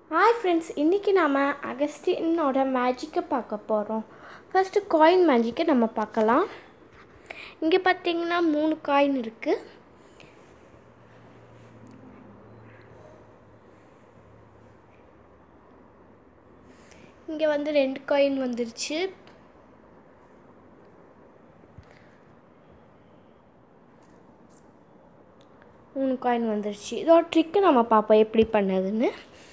Hi friends, இன்னைக்கு நாம அகஸ்டினோட மேஜிக்கை பார்க்க போறோம். ஃபர்ஸ்ட் காயின் மேஜிக்கை நம்ம பார்க்கலாம். இங்க பாத்தீங்கன்னா 3 காயின் இருக்கு. இங்க வந்து 2 காயின் வந்துருச்சு. மூணு காயின் வந்துருச்சு. இதோட ட்ரிக் நம்ம பார்ப்போம் எப்படி பண்ணதுன்னு.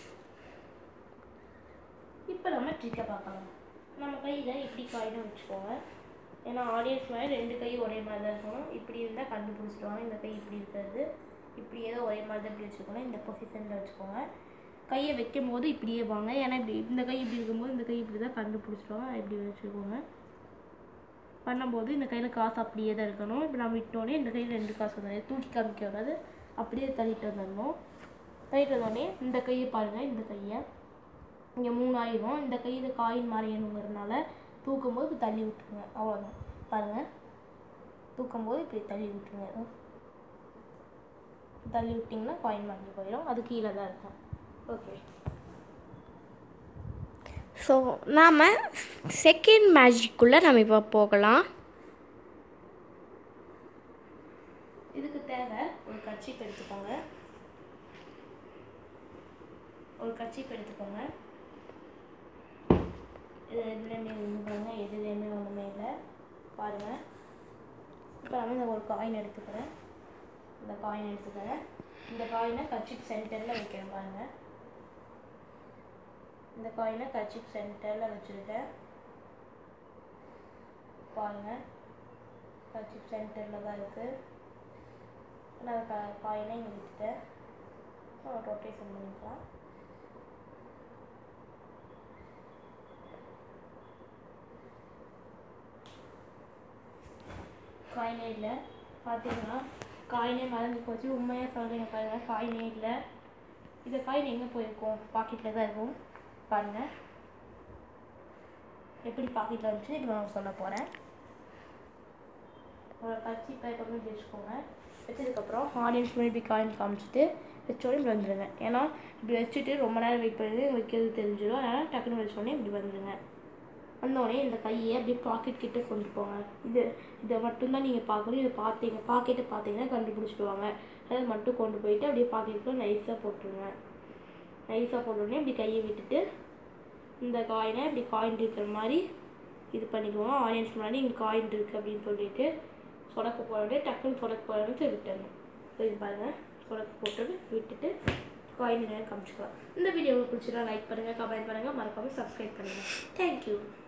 இப்போ நம்ம ட்ரிக்கை பார்க்கலாம். நம்ம கையில் இப்படி காயினை வச்சுக்கோங்க. ஏன்னா ஆடியன்ஸ் மாதிரி 2 கை ஒரே மாதிரி தான் இருக்கணும். இப்படி இருந்தால் கண்டுபிடிச்சிடுவாங்க. இந்த கை இப்படி இருக்கிறது இப்படி ஏதோ ஒரே மாதிரி தான் இப்படி வச்சுக்கோங்க. இந்த பொசிஷனில் வச்சுக்கோங்க. கையை வைக்கும் போது இப்படியே வாங்க. ஏன்னா இப்படி இந்த கை இப்படி இருக்கும்போது இந்த கை இப்படி தான் கண்டுபிடிச்சிடுவாங்க. இப்படி வச்சுக்கோங்க. பண்ணும்போது இந்த கையில் காசு அப்படியே தான் இருக்கணும். இப்போ நம்ம விட்டோடனே இந்த கையில் 2 காசு வந்துடும். தூக்கி காமிக்க கூடாது. அப்படியே தள்ளிட்டு வந்துடணும். தள்ளிட்டு வந்தோடனே இந்த கையை பாருங்கள். இந்த கையை இங்கே 3 ஆயிரும். இந்த கை இது காயின் மாறியணுங்கிறதுனால தூக்கும்போது இப்படி தள்ளி விட்டுருங்க. அவ்வளோதான். பாருங்கள், தூக்கும்போது இப்படி தள்ளி விட்டுருங்க. தள்ளி விட்டிங்கன்னா காயின் மாறி போயிடும். அது கீழே தான் இருக்கும். ஓகே, ஸோ நாம் செகண்ட் மேஜிக்குள்ளே நம்ம இப்போ போகலாம். இதுக்கு தேவை ஒரு கர்ச்சீப் எடுத்துக்கோங்க. இது எதுலேயுமே ஒன்றுமே இல்லை. பாருங்கள், இப்போ நம்ம இந்த ஒரு காயின் எடுத்துக்கிறேன். இந்த காயினை கர்ச்சீப் சென்டரில் வைக்கிறேன். பாருங்கள், இந்த காயினை கர்ச்சீப் சென்டரில் வச்சுருக்கேன். பாருங்கள், கர்ச்சீப் சென்டரில் தான் இருக்குது. நான் காயினை இங்கே விட்டுட்டேன். ரொட்டேஷன் பண்ணிக்கலாம். காயினே இல்லை. பார்த்தீங்கன்னா காயினே மறந்து போச்சு. உண்மையாக சொல்கிறீங்க. பாருங்கள், காயினே இல்லை. இந்த காயின் எங்கே போயிருக்கும்? பாக்கெட்டில் தான் இருக்கும். பாருங்கள், எப்படி பாக்கெட்டில் வந்துச்சு இப்போ நான் சொல்ல போகிறேன். ஒரு கர்ச்சீப்பை எப்பவுமே வச்சுக்கோங்க. வச்சதுக்கப்புறம் ஆடியன்ஸ் பண்ணி இப்படி காயின் காமிச்சிட்டு வச்சோடனே இப்படி வந்துடுங்க. ஏன்னா இப்படி வச்சுட்டு ரொம்ப நேரம் வெயிட் பண்ணி வைக்கிறது தெரிஞ்சிடும். அதனால் டக்குன்னு வச்சோடனே இப்படி வந்துடுங்க. வந்தோடனே இந்த கையை அப்படியே பாக்கெட் கிட்டே கொண்டு போங்க. இதை மட்டும்தான் நீங்கள் பார்க்கணும். இதை பாக்கெட்டை பார்த்தீங்கன்னா கண்டுபிடிச்சிடுவாங்க. அதை மட்டும் கொண்டு போயிட்டு அப்படியே பாக்கெட்டுக்குள்ள நைஸாக போட்டுருங்க. போட்டோடனே இப்படி கையை விட்டுட்டு இந்த காயினை இப்படி காயின் இருக்கிற மாதிரி இது பண்ணிக்குவோம். ஆடியன்ஸ் முன்னாடி இங்கே காயின் இருக்குது அப்படின்னு சொல்லிட்டு சொடக்க போடவே டக்குன்னு சொடக்க போடணும்னு விட்டுடணும். இது பாருங்கள், சொடக்க போட்டு விட்டுட்டு காயின் காமிச்சிக்கலாம். இந்த வீடியோவை பிடிச்சினா லைக் பண்ணுங்கள், கமெண்ட் பண்ணுங்கள், மறக்காமல் சப்ஸ்கிரைப் பண்ணுங்கள். தேங்க்யூ.